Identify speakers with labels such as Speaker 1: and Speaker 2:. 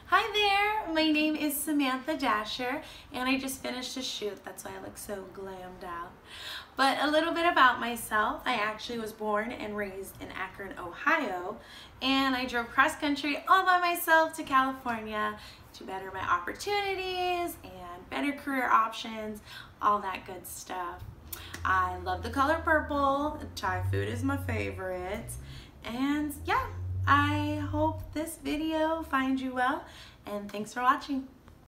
Speaker 1: Hi there, my name is Samantha Dasher and I just finished a shoot. That's why I look so glammed out. But a little bit about myself. I actually was born and raised in Akron, Ohio, and I drove cross country all by myself to California to better my opportunities and better career options, all that good stuff. I love the color purple. Thai food is my favorite. And yeah, I hope this video finds you well, and thanks for watching.